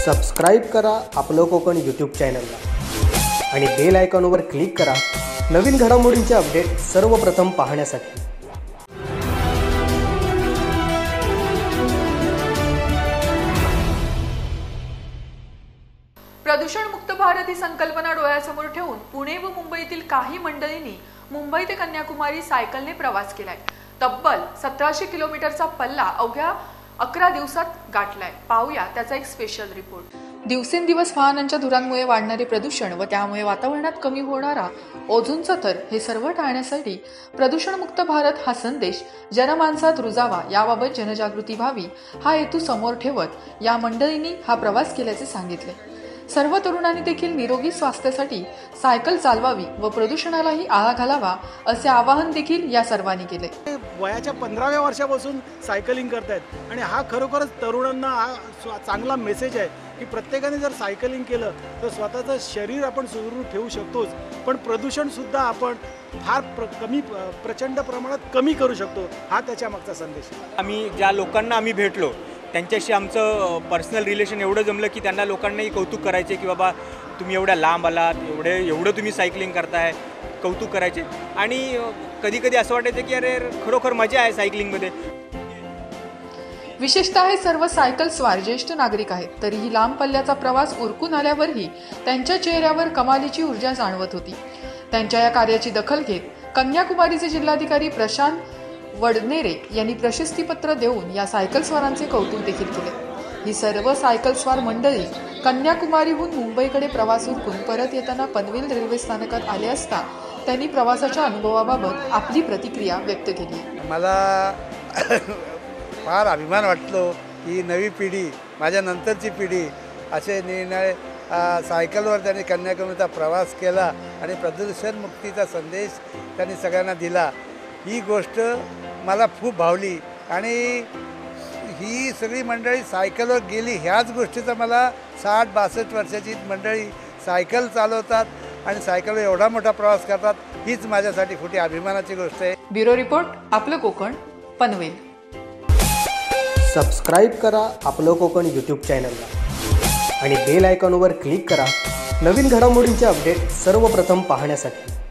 Subscribe करा आपलं Konkan YouTube चॅनलला आणि बेल आयकॉनवर क्लिक करा नवीन घडामोडींचे अपडेट सर्वप्रथम पाहण्यासाठी। प्रदूषण मुक्त भारत ही संकल्पना डोळ्यासमोर ठेवून पुणे व मुंबईतील काही मंडळींनी मुंबई ते कन्याकुमारी सायकलने प्रवास केलाय। तब्बल 1700 किलोमीटरचा पल्ला अवघ्या 11 दिवसात गाठलाय। पाहूया त्याचा एक स्पेशल रिपोर्ट। दिवसेंदिवस वाहनांच्या धुरांमुळे वाढणारे प्रदूषण व त्यामुळे वातावरणात कमी होणारा ओझोनचा थर हे सर्व टाळण्यासाठी प्रदूषण मुक्त भारत हा संदेश जनमानसात रुजावा, याबाबत जनजागृती व्हावी हा हेतू समोर ठेवत या मंडळींनी हा प्रवास केल्याचे सांगितले। सर्व तरुणांनी देखील निरोगी स्वास्थ्यासाठी सायकल चालवावी व प्रदूषणालाही आळा घालावा असे आवाहन देखील या सर्वांनी केले। वयाच्या 15व्या वर्षापासून सायकलिंग करतायत आणि हा खरोखरच तरुणांना हा चांगला मेसेज आहे की प्रत्येकाने जर सायकलिंग केलं तर स्वतःचं शरीर आपण सुदृढ ठेवू शकतोच, पण प्रदूषण सुद्धा आपण फार प्रचंड प्रमाणात कमी करू शकतो, हा त्याच्या मागचा संदेश आहे। आम्ही ज्या लोकांना आम्ही भेटलो त्यांच्याशी आमचं पर्सनल रिलेशन एवढं जमलं की त्यांना लोकांनाही कौतुक करायचे की बाबा तुम्ही एवढ्या लांब आलात, एवढं तुम्ही सायकलिंग करताय, कौतुक करायचे। आणि कधी कधी असं वाटायचं की अरे खरोखर मजा आहे सायकलिंगमध्ये। विशेषतः हे सर्व सायकल स्वार ज्येष्ठ नागरिक आहेत, तरीही लांब पल्ल्याचा प्रवास उरकून आल्यावरही त्यांच्या चेहऱ्यावर कमालीची ऊर्जा जाणवत होती। त्यांच्या या कार्याची दखल घेत कन्याकुमारीचे जिल्हाधिकारी प्रशांत वडनेरे यांनी प्रशस्तीपत्र देऊन या सायकल स्वारांचे कौतुक देखील केले। ही सर्व सायकल स्वार मंडळी कन्याकुमारीहून मुंबईकडे प्रवास उरकून परत येताना पनवेल रेल्वे स्थानकात आले असता त्यांनी प्रवासाच्या अनुभवाबाबत आपली प्रतिक्रिया व्यक्त केली। मला फार अभिमान वाटतो की नवी पिढी, माझ्या नंतरची पिढी असे निर्णय सायकलवर त्यांनी कन्याकुमारीचा प्रवास केला आणि प्रदूषण मुक्तीचा संदेश त्यांनी सगळ्यांना दिला। ही गोष्ट मला खूप भावली आणि ही सगळी मंडळी सायकलवर गेली ह्याच गोष्टीचा मला 60-62 वर्षाची मंडळी सायकल चालवतात आणि सायकलवर एवढा मोठा प्रवास करतात, हीच माझ्यासाठी खूप अभिमानाची गोष्ट आहे। ब्युरो रिपोर्ट, आपलं कोकण, पनवेल। सबस्क्राईब करा आपलं कोकण यूट्यूब चॅनलला आणि बेल आयकॉनवर क्लिक करा नवीन घडामोडींचे अपडेट सर्वप्रथम पाहण्यासाठी।